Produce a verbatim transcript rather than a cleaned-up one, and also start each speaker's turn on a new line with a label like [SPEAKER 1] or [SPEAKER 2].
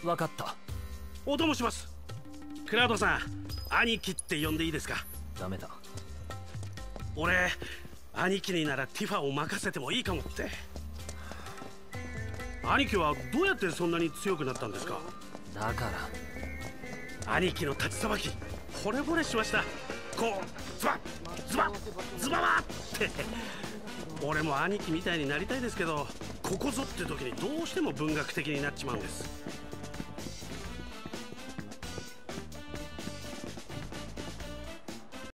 [SPEAKER 1] 分かった。
[SPEAKER 2] お供します。クラウドさん、兄貴って呼んでいいですか？
[SPEAKER 1] ダメだ。
[SPEAKER 2] 俺、兄貴にならティファを任せてもいいかもって。兄貴はどうやってそんなに強くなったんですか？
[SPEAKER 1] だから
[SPEAKER 2] 兄貴の立ちさばき、惚れ惚れしました。こうズバッズバッズババッって俺も兄貴みたいになりたいですけど、ここぞって時にどうしても文学的になっちまうんです。